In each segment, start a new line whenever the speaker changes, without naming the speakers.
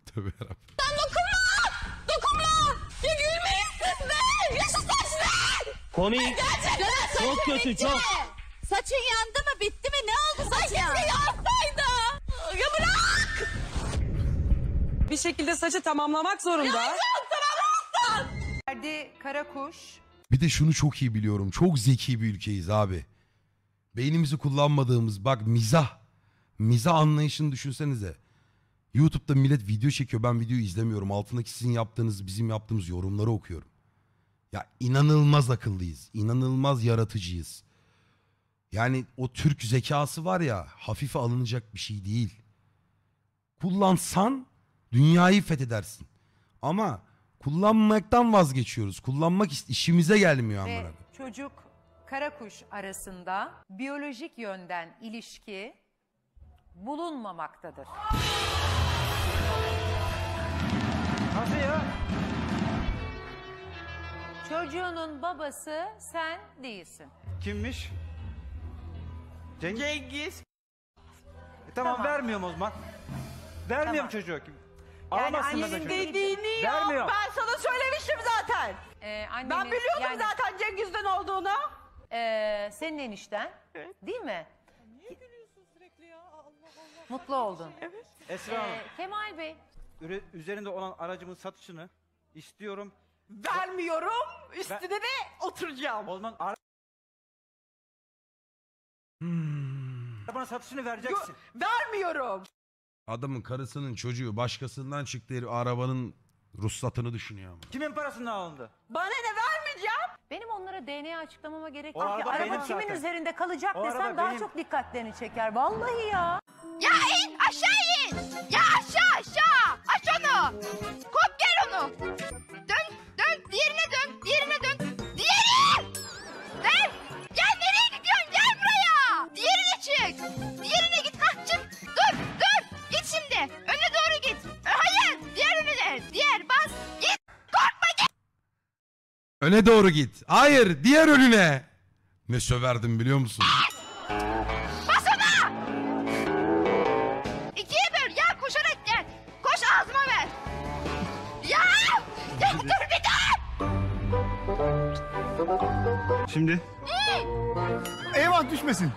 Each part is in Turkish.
Tövbe yarabbim.
Dokunma! Ya gülmeyin siz be! Ya susar be!
Komik. Çok kötü, çok.
Saçın yandı mı? Bitti mi? Ne oldu saçın? Ay keşke yansaydı. Ya bırak!
Bir şekilde saçı tamamlamak zorunda.
Ferdi Karakuş.
Bir de şunu çok iyi biliyorum. Çok zeki bir ülkeyiz abi. Beynimizi kullanmadığımız bak mizah. Mizah anlayışını düşünsenize. YouTube'da millet video çekiyor. Ben videoyu izlemiyorum. Altındaki sizin yaptığınız, bizim yaptığımız yorumları okuyorum. Ya inanılmaz akıllıyız. İnanılmaz yaratıcıyız. Yani o Türk zekası var ya, hafife alınacak bir şey değil. Kullansan dünyayı fethedersin. Ama kullanmaktan vazgeçiyoruz. Kullanmak işimize gelmiyor amına.
Ve çocuk Karakuş arasında biyolojik yönden ilişki bulunmamaktadır.
Nasıl ya?
Çocuğunun babası sen değilsin.
Kimmiş?
Cengiz.
Tamam,
Tamam.
vermiyorum o zaman. Vermiyorum
Tamam.
çocuğu.
Yani
Alamazsın da
annenin
çocuğu.
Dediğini yap.
Vermiyor.
Ben sana söylemiştim zaten.
Annenin,
Ben biliyordum
yani,
zaten Cengiz'den olduğunu.
Senin enişten
Evet.
değil mi?
Niye gülüyorsun sürekli ya? Allah Allah.
Mutlu oldun.
Evet.
Esra Hanım,
Kemal Bey.
üzerinde olan aracımın satışını istiyorum.
Vermiyorum. Üstüne de oturacağım.
O zaman arabanın satışını vereceksin.
Vermiyorum.
Adamın karısının çocuğu başkasından çıktı herif arabanın ruhsatını düşünüyor ama.
Kimin parasından alındı?
Bana ne vermeyeceğim?
Benim onlara DNA açıklamama gerek
O
yok ki.
araba benim
Araba kimin
zaten.
üzerinde kalacak
O
desem
araba
daha
benim.
çok dikkatlerini çeker. Vallahi ya.
Ya in! Aşağı in! Ya aşağı aşağı! Aç onu! Kop gel onu! Dön! Dön! Diğerine dön! Diğerine dön! Diğeri! Dön! Gel nereye gidiyorsun? Gel buraya! Diğerine çık! Diğerine git! Hah çık! Dur! Dur! Git şimdi! Öne doğru git! Hayır! Diğer önüne! Diğer bas! Git! Korkma git!
Öne doğru git. Hayır, diğer önüne. Ne söverdim biliyor musun?
Bas ona! İkiye böl! Ya koşarak gel! Koş ağzıma ver! Ya! Ya dur bir dur!
Şimdi?
Eyvah düşmesin.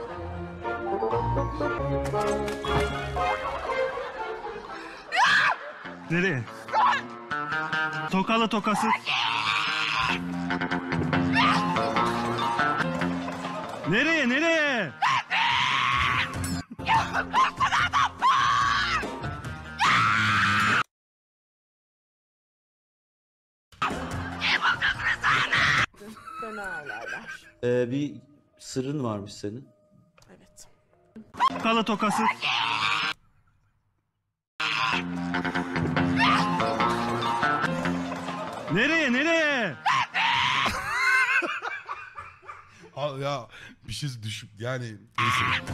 Nereye? Tokalı tokası. Nereye, nereye?
Bir sırrın varmış senin.
Evet.
Tokalı tokası. Nereye, nereye?
Al ya bir şey düşüp yani neyse.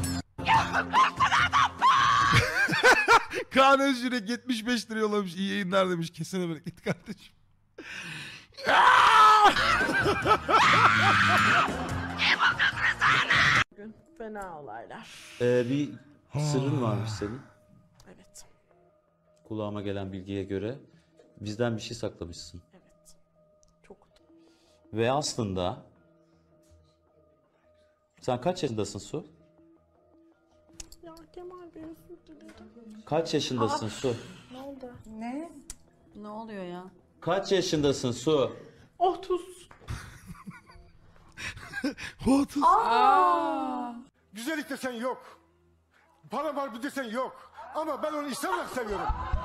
Kaan Özgürek 75 lira yollamış. İyi yayınlar demiş. Kesene bereket kardeşim.
Bugün fena olaylar.
Bir sırrın varmış senin.
Evet.
Kulağıma gelen bilgiye göre bizden bir şey saklamışsın.
Evet. Çok.
Ve aslında sen kaç yaşındasın Su?
Ya Kemal Bey özür dilerim.
Kaç yaşındasın Su?
Ne oldu?
Ne? Ne oluyor ya?
Kaç yaşındasın Su?
30.
30.
Güzellik desen yok. Para var bir desen yok. Ama ben onu insan olarak seviyorum.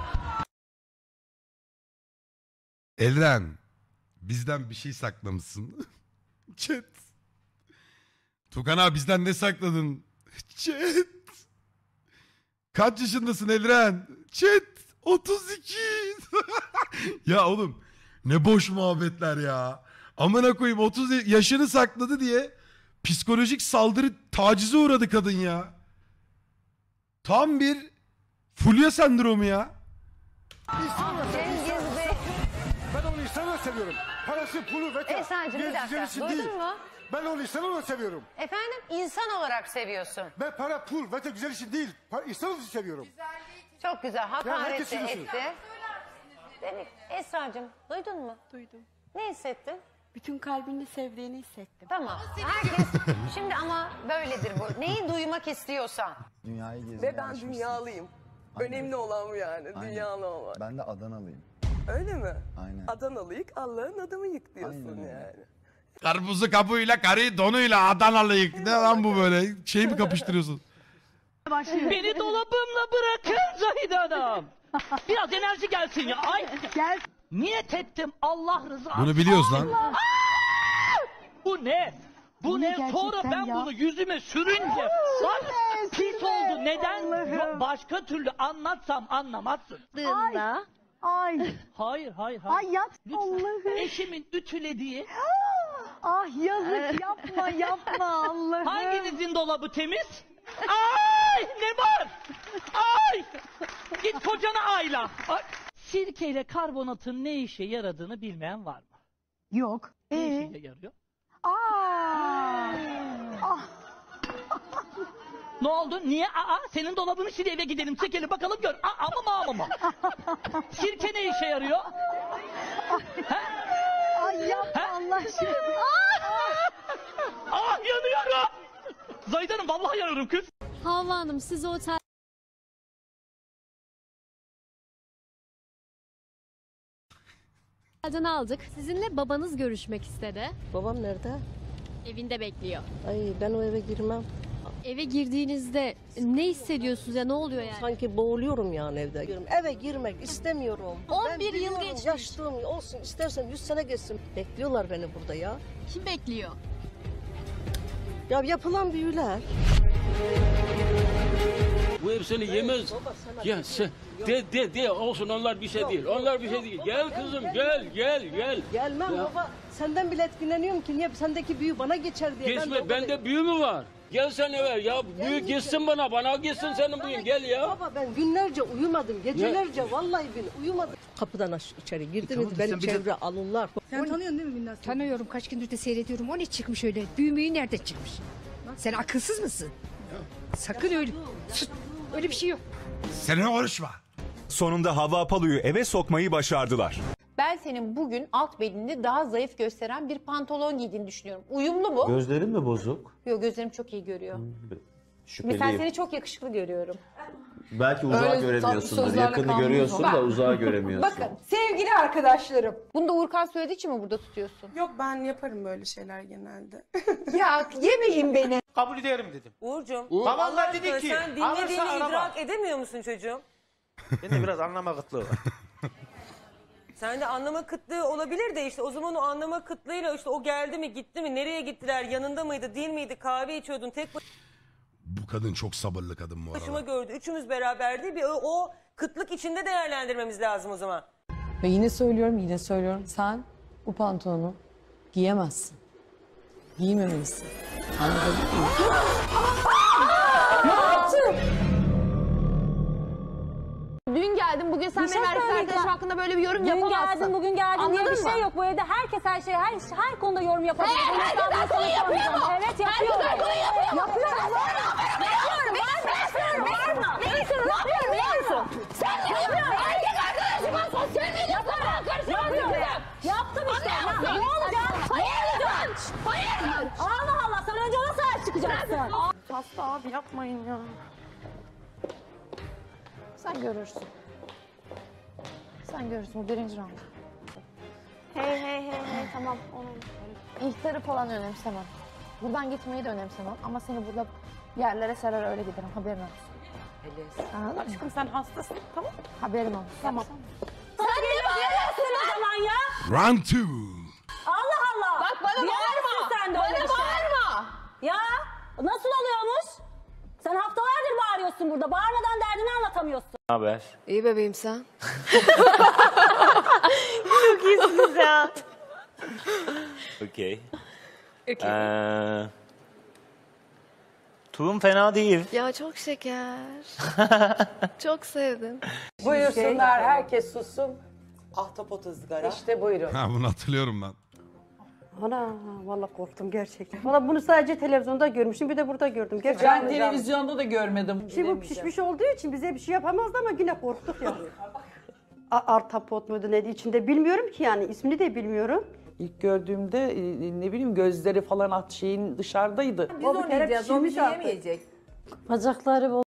Elren bizden bir şey saklamışsın. Chat. Tukan abi bizden ne sakladın? Chat. Kaç yaşındasın Elren? Chat. 32. Ya oğlum ne boş muhabbetler ya. Amına koyayım 30 yaşını sakladı diye psikolojik saldırı tacize uğradı kadın ya. Tam bir fulya sendromu ya.
İnsan olarak seviyorum.
Cengiz Bey.
Ben onu insan olarak seviyorum. Parası, pulu, veta.
Esra'cığım bir dakika.
Güzelisi değil.
Duydun mu?
Ben onu insan olarak seviyorum.
Efendim insan olarak seviyorsun.
Ben para, pul, veta güzel için değil. İnsan olarak seviyorum.
Çok güzel. Hakaret
herkes
de
seviyorsun.
etti. Demek Esra'cığım duydun mu?
Duydum.
Ne hissettin?
Bütün kalbini sevdiğini hissettim.
Tamam. Herkes şimdi ama böyledir bu. Neyi duymak istiyorsan.
Dünyayı gezmeye
Ve ben
alışmışsın.
dünyalıyım. Önemli olan bu yani.
Aynen.
Dünyalı olmak.
Ben de Adanalıyım.
Öyle mi?
Aynen.
Adanalıyık, Allah'ın adamı yık diyorsun
Aynen öyle.
yani.
Karpuzu kabuğuyla, karıyı donuyla Adanalıyık. Ne lan bu böyle? Şey mi kapıştırıyorsun?
Beni dolabımla bırakın Zahide Hanım. Biraz enerji gelsin ya. Ay. Gel. Niyet ettim Allah rızası.
Bunu biliyoruz lan.
Bu ne? Bu ne? Sonra ben bunu yüzüme sürünce bak pis oldu. Neden? Yok, başka türlü anlatsam anlamazsın.
Ay.
Hayır.
Ay yap
Lütfen.
Allah'ım.
Eşimin ütülediği
Ah yazık yapma Allah'ım.
hanginizin dolabı temiz? Ay ne var? Ay! Git kocana ayla. Ay. Sirkeyle karbonatın ne işe yaradığını bilmeyen var mı?
Yok.
Ne işe yarıyor? Ne oldu? Niye? Senin dolabını sil eve gidelim. Çekelim bakalım gör. Ama mı? Sirke ne işe yarıyor?
Ay yapma Allah aşkına.
Yanıyorum. Zahide Hanım vallahi yanıyorum kız.
Havva Hanım siz otelden aldık. Sizinle babanız görüşmek istedi.
Babam nerede?
Evinde bekliyor.
Ay ben o eve girmem.
Eve girdiğinizde ne hissediyorsunuz ya ne oluyor yani?
Sanki boğuluyorum yani evde. Eve girmek istemiyorum.
11 yıl geçmiş.
Yaşlığım olsun istersen 100 sene geçsin. Bekliyorlar beni burada ya.
Kim bekliyor?
Ya yapılan büyüler.
Bu hepsini yemez. Ya sen de olsun onlar bir şey değil. Onlar bir şey değil. Gel kızım gel.
Gelmem baba. Senden bile etkileniyorum ki niye sendeki büyü bana geçer diye.
Geçme bende büyü mü var? Gel sen eve ya büyü geçsin bana geçsin senin büyün gel ya.
Baba ben günlerce uyumadım. Gecelerce vallahi uyumadım. Kapıdan içeri girdi mi beni çevre alırlar.
Sen tanıyorsun değil mi Binnaz?
Tanıyorum kaç gündür de seyrediyorum. O ne çıkmış öyle? Büyümeyi nerede çıkmış? Sen akılsız mısın? Sakın öyle. Öyle bir şey yok.
Seninle konuşma.
Sonunda Havva Apalu'yu eve sokmayı başardılar.
Ben senin bugün alt belini daha zayıf gösteren bir pantolon giydiğini düşünüyorum. Uyumlu mu?
Gözlerim mi bozuk?
Yok gözlerim çok iyi görüyor.
Şüpheliyim.
Mesela seni çok yakışıklı görüyorum.
Belki uzağa göremiyorsundur. Yakını görüyorsun da uzağa göremiyorsun.
Bakın sevgili arkadaşlarım. Bunu da Uğurkan söylediği için mi burada tutuyorsun?
Yok ben yaparım böyle şeyler genelde.
Ya yemeyin beni.
Kabul ederim dedim.
Uğurcuğum.
Babanlar dedi ki
sen dinlediğini idrak edemiyor musun çocuğum?
Bende biraz anlama kıtlığı var.
Sende anlama kıtlığı olabilir de işte o zaman o anlama kıtlığıyla işte o geldi mi gitti mi nereye gittiler yanında mıydı değil miydi kahve içiyordun tek
Bu kadın çok sabırlı kadın bu
başıma
arada.
gördü üçümüz beraberdi bir o kıtlık içinde değerlendirmemiz lazım o zaman.
Ve yine söylüyorum. Sen bu pantolonu giyemezsin. Giymemelisin. Anladın mı?
Ne yaptın? Dün geldim, bugün sen benim erkek arkadaşım hakkında böyle bir yorum yapamazsın.
Bugün geldin diye bir şey yok. Bu evde herkes her şeye her konuda yorum yapabilir.
Herkes her konuyu yapıyor.
Evet yapıyor.
Herkes her konuyu yapıyor. Yapıyorum. Sen ne yapıyorsun? Erkek arkadaşıma sosyal medyasına karışamıyorsun.
Yaptım işte. Ne olacak?
Hayır.
Allah Allah sen önce ona sahip çıkacaksın.
Hasta abi yapmayın ya.
Sen görürsün. Bu birinci round. Hey tamam. İlkleri falan önemsemem. Buradan gitmeyi de önemsemem. Ama seni burada yerlere serer öyle giderim. Haberin olsun. Anladın mı?
Aşkım sen hastasın tamam.
Haberin olsun.
Tamam.
Sen ne bağırıyorsun o zaman ya?
Round 2.
Allah Allah.
Bak bana bağırma.
Sen de öyle bir şey. Ya nasıl oluyormuş? Sen haftalardır bağırıyorsun burada. Bağırmadan derdini anlatamıyorsun.
Ne haber?
İyi bebeğim sen.
Çok iyisiniz ya.
Okey. Tuğum fena değil.
Ya çok şeker. Çok sevdim.
Buyursunlar herkes sussun. Ahtapot ızgara. İşte buyurun.
Ha bunu hatırlıyorum ben.
Ana vallahi korktum gerçekten. Valla bunu sadece televizyonda görmüştüm bir de burada gördüm. Gerçekten.
Ben televizyonda da görmedim.
Şimdi bu pişmiş olduğu için bize bir şey yapamazdı ama yine korktuk ya.
Artapot muydu neydi içinde bilmiyorum ki yani ismini de bilmiyorum.
İlk gördüğümde ne bileyim gözleri falan şeyin dışarıdaydı.
Biz onu yiyeceğiz, o bizi yemeyecek.
Bacakları